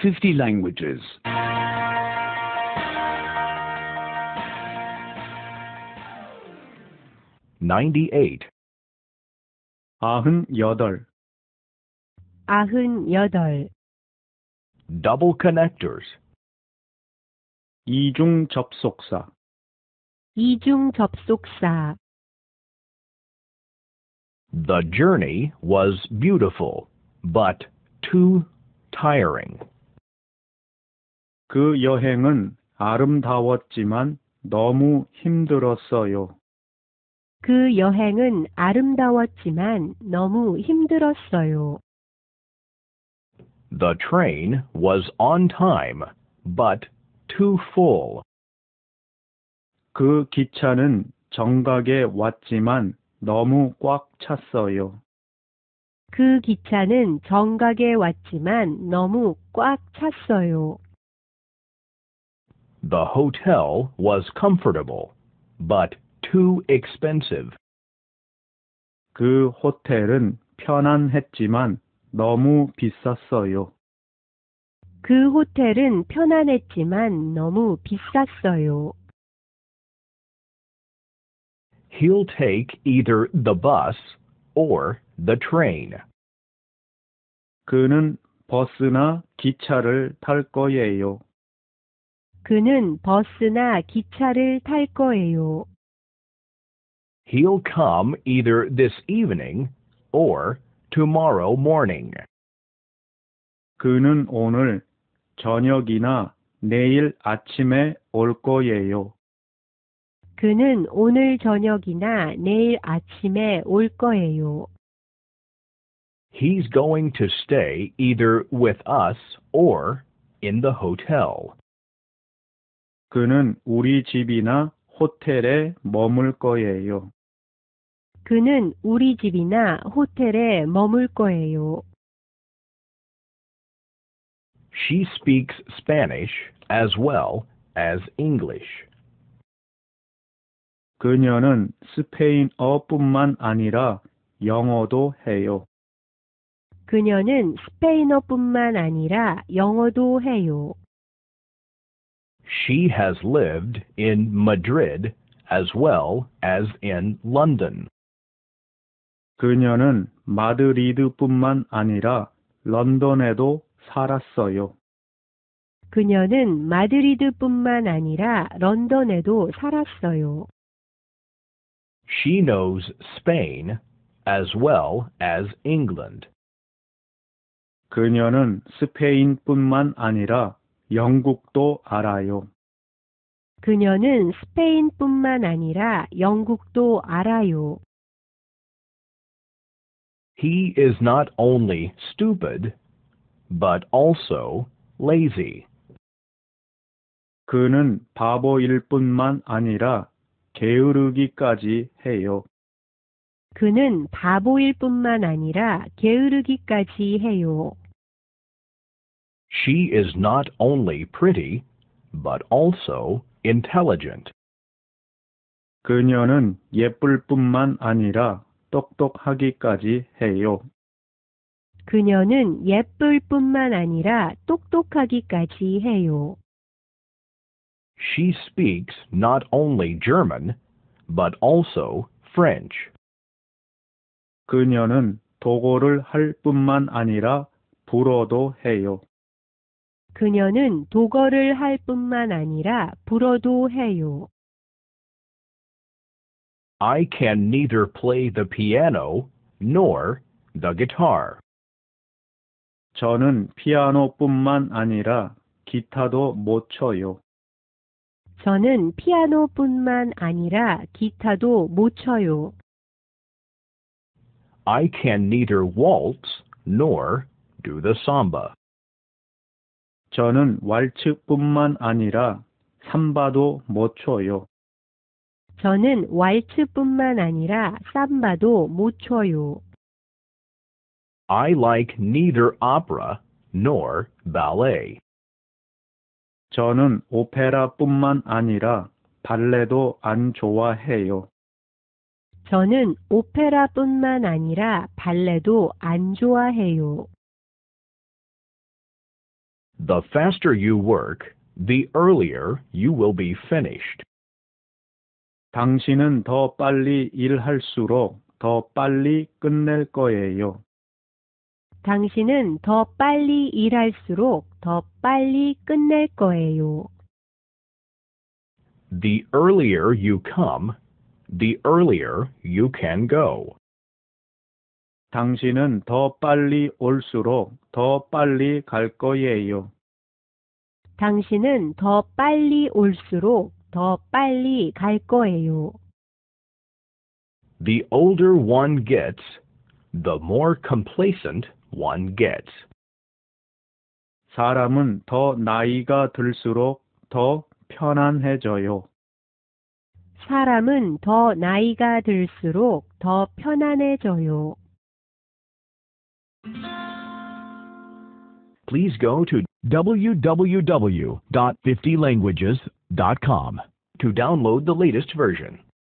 50 languages. 98. 98. 98. Double connectors. 이중 접속사. 이중 접속사. The journey was beautiful, but too tiring. 그 여행은 아름다웠지만 너무 힘들었어요. 그 여행은 아름다웠지만 너무 힘들었어요. The train was on time, but too full. 그 기차는 정각에 왔지만 너무 꽉 찼어요. 그 기차는 정각에 왔지만 너무 꽉 찼어요. The hotel was comfortable, but too expensive. 그 호텔은 편안했지만 너무 비쌌어요. 그 호텔은 편안했지만 너무 비쌌어요. He'll take either the bus or the train. 그는 버스나 기차를 탈 거예요. 그는 버스나 기차를 탈 거예요. He'll come either this evening or tomorrow morning. 그는 오늘 저녁이나 내일 아침에 올 거예요. 그는 오늘 저녁이나 내일 아침에 올 거예요. He's going to stay either with us or in the hotel. 그는 우리 집이나 호텔에 머물 거예요. 그는 우리 집이나 호텔에 머물 거예요. She speaks Spanish as well as English. 그녀는 스페인어뿐만 아니라 영어도 해요. 그녀는 스페인어뿐만 아니라 영어도 해요. She has lived in Madrid as well as in London. 그녀는 마드리드뿐만 아니라 런던에도 살았어요. 그녀는 마드리드뿐만 아니라 런던에도 살았어요. She knows Spain as well as England. 그녀는 스페인뿐만 아니라 영국도 알아요. 그녀는 스페인뿐만 아니라 영국도 알아요. He is not only stupid, but also lazy. 그는 바보일 뿐만 아니라 게으르기까지 해요. 그는 바보일 뿐만 아니라 게으르기까지 해요. She is not only pretty, but also intelligent. 그녀는 예쁠 뿐만 아니라 똑똑하기까지 해요. 그녀는 예쁠 뿐만 아니라 똑똑하기까지 해요. She speaks not only German, but also French. 그녀는 독어를 할 뿐만 아니라 불어도 해요. 그녀는 독어를 할 뿐만 아니라 불어도 해요. I can neither play the piano nor the guitar. 저는 피아노뿐만 아니라 기타도 못 쳐요. 저는 피아노뿐만 아니라 기타도 못 쳐요. I can neither waltz nor do the samba. 저는 왈츠뿐만 아니라 삼바도 못 춰요. 저는 왈츠뿐만 아니라 삼바도 못 춰요. I like neither opera nor ballet. 저는 오페라뿐만 아니라 발레도 안 좋아해요. 저는 오페라뿐만 아니라 발레도 안 좋아해요. The faster you work, the earlier you will be finished. 당신은 더 빨리 일할수록 더 빨리 끝낼 거예요. 당신은 더 빨리 일할수록 더 빨리 끝낼 거예요. The earlier you come, the earlier you can go. 당신은 더 빨리 올수록 더 빨리 갈 거예요. 당신은 더 빨리 올수록 더 빨리 갈 거예요. The older one gets, the more complacent one gets. 사람은 더 나이가 들수록 더 편안해져요. 사람은 더 나이가 들수록 더 편안해져요. Please go to www.50languages.com to download the latest version.